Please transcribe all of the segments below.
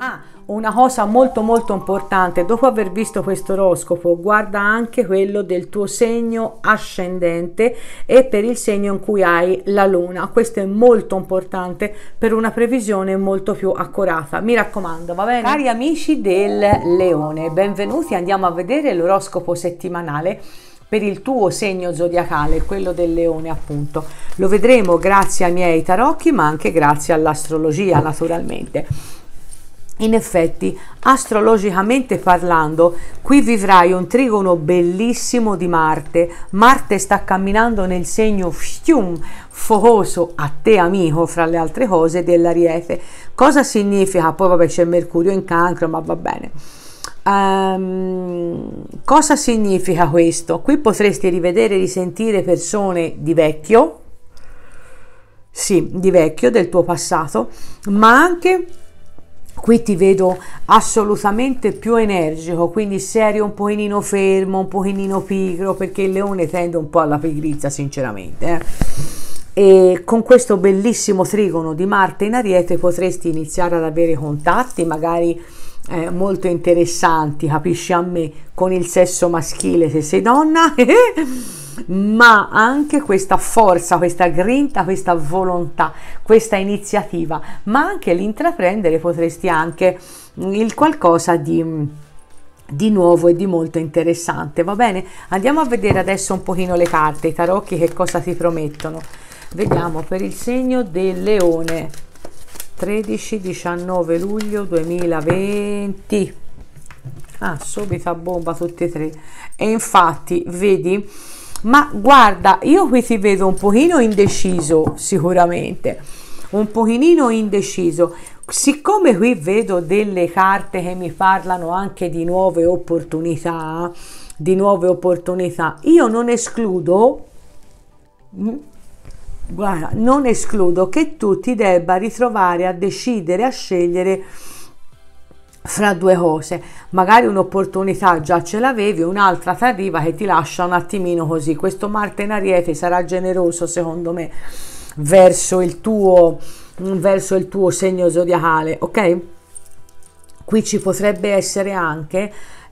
Una cosa molto molto importante, dopo aver visto questo oroscopo, guarda anche quello del tuo segno ascendente e per il segno in cui hai la luna. Questo è molto importante per una previsione molto più accurata. Mi raccomando, va bene? Cari amici del Leone, benvenuti. Andiamo a vedere l'oroscopo settimanale per il tuo segno zodiacale, quello del Leone appunto. Lo vedremo grazie ai miei tarocchi, ma anche grazie all'astrologia naturalmente. In effetti, astrologicamente parlando, qui vivrai un trigono bellissimo di Marte. Marte sta camminando nel segno focoso a te amico, fra le altre cose, dell'Ariete. Cosa significa? Poi vabbè c'è Mercurio in Cancro, ma va bene. Cosa significa questo? Qui potresti rivedere e risentire persone di vecchio, sì, di vecchio, del tuo passato, ma anche qui ti vedo assolutamente più energico, quindi se eri un pochino fermo, un pochino pigro, perché il Leone tende un po' alla pigrizia sinceramente, E con questo bellissimo trigono di Marte in Ariete potresti iniziare ad avere contatti magari molto interessanti, capisci, a me, con il sesso maschile se sei donna ma anche questa forza, questa grinta, questa volontà, questa iniziativa, ma anche l'intraprendere potresti anche il qualcosa di nuovo e di molto interessante, va bene? Andiamo a vedere adesso un pochino le carte, i tarocchi che cosa ti promettono. Vediamo per il segno del Leone 13-19 luglio 2020. Subito a bomba tutti e tre, e infatti vedi, ma guarda, io qui ti vedo un pochino indeciso, sicuramente un pochino indeciso, siccome qui vedo delle carte che mi parlano anche di nuove opportunità, io non escludo, guarda, non escludo che tu ti debba ritrovare a decidere, a scegliere fra due cose. Magari un'opportunità già ce l'avevi, un'altra ti arriva che ti lascia un attimino così. Questo Marte in Ariete sarà generoso secondo me verso il tuo segno zodiacale, ok? Qui ci potrebbe essere anche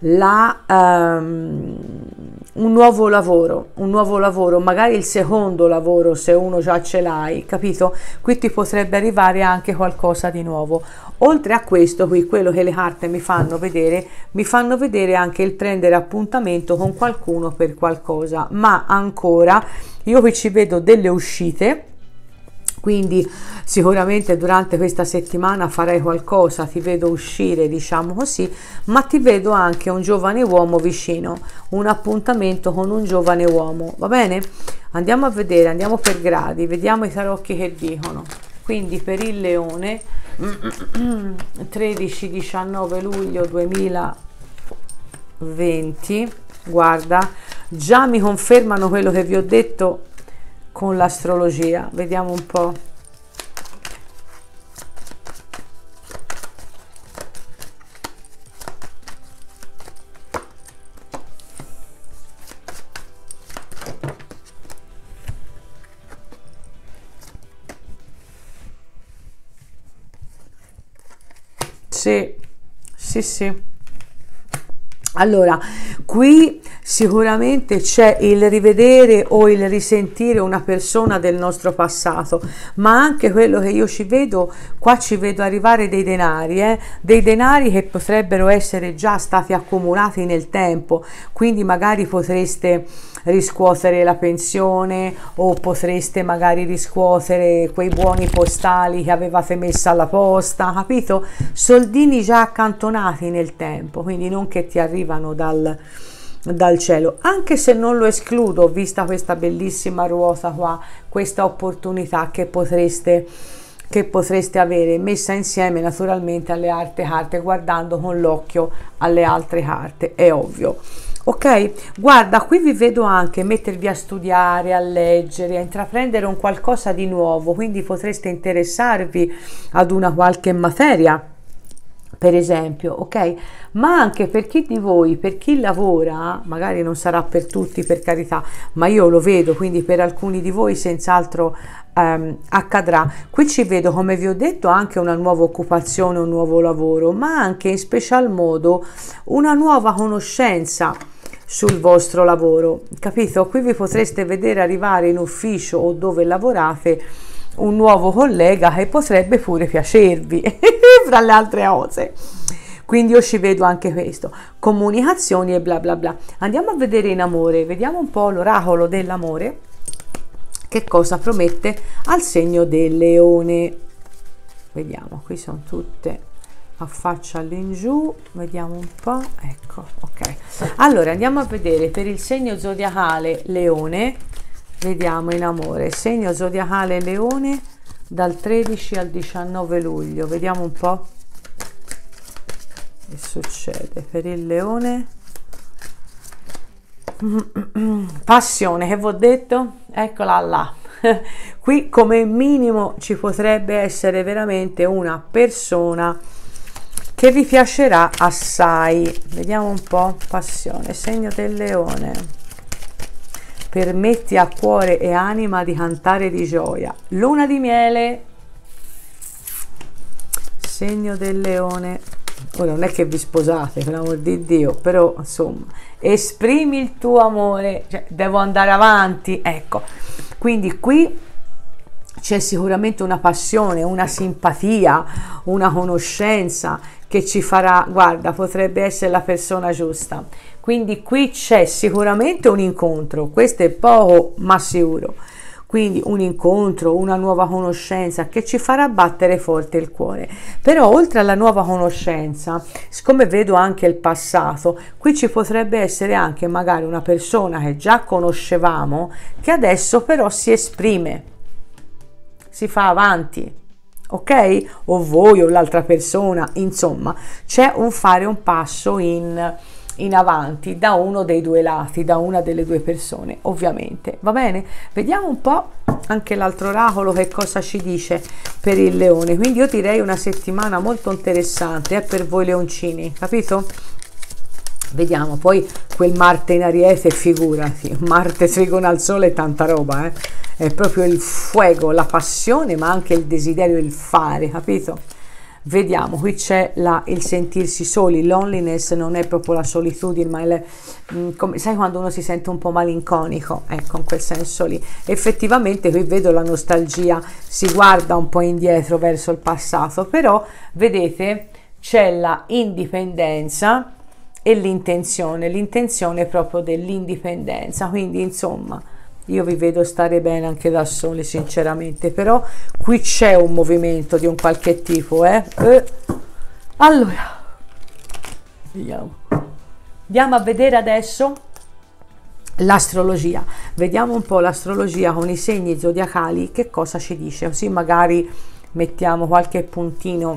un nuovo lavoro, magari il secondo lavoro se uno già ce l'hai, capito? Qui ti potrebbe arrivare anche qualcosa di nuovo. Oltre a questo, qui quello che le carte mi fanno vedere anche il prendere appuntamento con qualcuno per qualcosa, ma ancora io qui ci vedo delle uscite. Quindi sicuramente durante questa settimana farai qualcosa, ti vedo uscire, diciamo così, ma ti vedo anche un giovane uomo vicino, un appuntamento con un giovane uomo, va bene? Andiamo a vedere, andiamo per gradi, vediamo i tarocchi che dicono. Quindi per il Leone 13-19 luglio 2020, guarda, già mi confermano quello che vi ho detto con l'astrologia. Vediamo un po'. Sì. Allora, qui sicuramente c'è il rivedere o il risentire una persona del nostro passato, ma anche quello che io ci vedo, qua ci vedo arrivare dei denari che potrebbero essere già stati accumulati nel tempo, quindi magari potreste riscuotere la pensione o potreste magari riscuotere quei buoni postali che avevate messo alla posta, capito? Soldini già accantonati nel tempo, quindi non che ti arrivano dal cielo, anche se non lo escludo, vista questa bellissima ruota qua, questa opportunità che potreste avere, messa insieme naturalmente alle altre carte, guardando con l'occhio alle altre carte, è ovvio. Ok, guarda, qui vi vedo anche mettervi a studiare, a leggere, a intraprendere un qualcosa di nuovo, quindi potreste interessarvi ad una qualche materia per esempio, ok? Ma anche per chi di voi, per chi lavora, magari non sarà per tutti, per carità, ma io lo vedo, quindi per alcuni di voi senz'altro accadrà. Qui ci vedo, come vi ho detto, anche una nuova occupazione, un nuovo lavoro, ma anche in special modo una nuova conoscenza sul vostro lavoro, capito? Qui vi potreste vedere arrivare in ufficio o dove lavorate un nuovo collega che potrebbe pure piacervi, fra le altre cose. Quindi io ci vedo anche questo, comunicazioni e bla bla bla. Andiamo a vedere in amore, vediamo un po' l'oracolo dell'amore, che cosa promette al segno del leone. Vediamo, qui sono tutte a faccia all'ingiù, vediamo un po', ecco, ok. Allora andiamo a vedere per il segno zodiacale leone. Vediamo in amore, segno zodiacale leone dal 13 al 19 luglio. Vediamo un po' che succede per il leone. Passione, che vi ho detto? Eccola là. Qui come minimo ci potrebbe essere veramente una persona che vi piacerà assai. Vediamo un po', passione, segno del leone. Permetti a cuore e anima di cantare di gioia. Luna di miele, segno del leone. Ora non è che vi sposate, per l'amor di Dio, però insomma, esprimi il tuo amore, cioè, devo andare avanti, ecco. Quindi qui c'è sicuramente una passione, una simpatia, una conoscenza che ci farà, guarda, potrebbe essere la persona giusta. Quindi qui c'è sicuramente un incontro, questo è poco ma sicuro. Quindi un incontro, una nuova conoscenza che ci farà battere forte il cuore. Però oltre alla nuova conoscenza, siccome vedo anche il passato, qui ci potrebbe essere anche magari una persona che già conoscevamo, che adesso però si esprime, si fa avanti, ok? O voi o l'altra persona, insomma, c'è un fare un passo in avanti da uno dei due lati, da una delle due persone, ovviamente. Va bene? Vediamo un po' anche l'altro oracolo che cosa ci dice per il leone. Quindi io direi una settimana molto interessante per voi leoncini, capito? Vediamo, poi quel Marte in Ariete, figurati, Marte trigona al sole e tanta roba, è proprio il fuoco, la passione, ma anche il desiderio, il fare, capito? Vediamo, qui c'è il sentirsi soli, loneliness non è proprio la solitudine, ma come, sai quando uno si sente un po' malinconico, ecco, in quel senso lì. Effettivamente qui vedo la nostalgia, si guarda un po' indietro verso il passato, però vedete c'è la indipendenza e l'intenzione proprio dell'indipendenza, quindi insomma io vi vedo stare bene anche da soli, sinceramente, però qui c'è un movimento di un qualche tipo, Allora, andiamo a vedere adesso l'astrologia. Vediamo un po' l'astrologia con i segni zodiacali, che cosa ci dice, così magari mettiamo qualche puntino.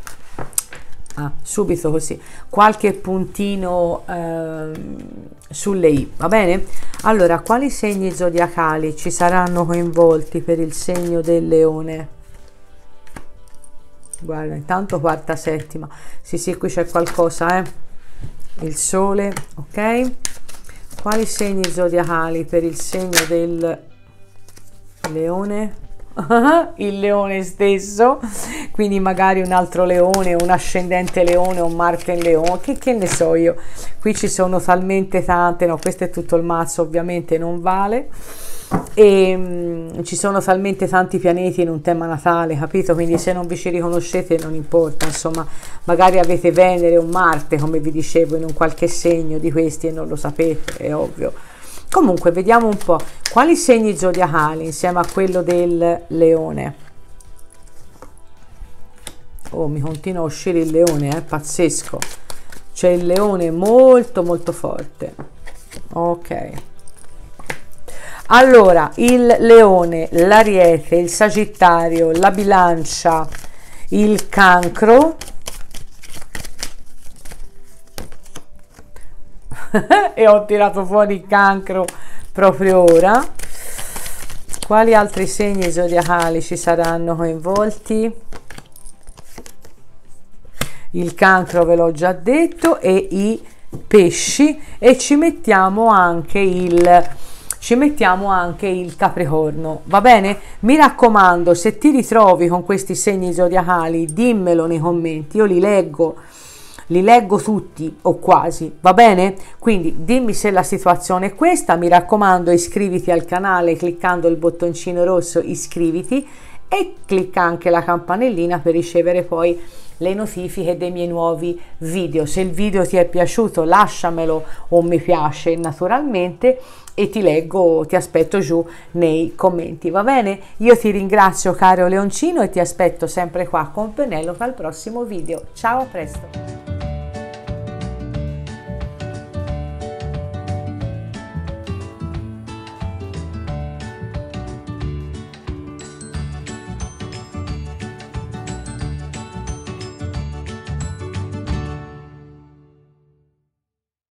Subito così, qualche puntino sulle i, va bene? Allora, quali segni zodiacali ci saranno coinvolti per il segno del leone? Guarda, intanto quarta, settima, sì, qui c'è qualcosa, il sole, ok? Quali segni zodiacali per il segno del leone? Il leone stesso, quindi magari un altro leone, un ascendente leone, un Marte in leone, che ne so io. Qui ci sono talmente tante, no, questo è tutto il mazzo, ovviamente non vale, e ci sono talmente tanti pianeti in un tema natale, capito? Quindi se non vi ci riconoscete non importa, insomma, magari avete Venere o Marte, come vi dicevo, in un qualche segno di questi e non lo sapete, è ovvio. Comunque vediamo un po' quali segni zodiacali insieme a quello del leone. Oh, mi continua a uscire il leone, pazzesco. C'è il leone molto molto forte. Ok. Allora, il leone, l'ariete, il sagittario, la bilancia, il cancro e ho tirato fuori il cancro proprio ora. Quali altri segni zodiacali ci saranno coinvolti? il cancro ve l'ho già detto, e i pesci, e ci mettiamo anche il Capricorno, va bene? Mi raccomando, se ti ritrovi con questi segni zodiacali, dimmelo nei commenti, io li leggo tutti o quasi, va bene? Quindi dimmi se la situazione è questa, mi raccomando iscriviti al canale cliccando il bottoncino rosso iscriviti e clicca anche la campanellina per ricevere poi le notifiche dei miei nuovi video. Se il video ti è piaciuto lasciamelo un mi piace naturalmente e ti leggo, ti aspetto giù nei commenti, va bene? Io ti ringrazio caro leoncino e ti aspetto sempre qua con Penelope al prossimo video. Ciao, a presto!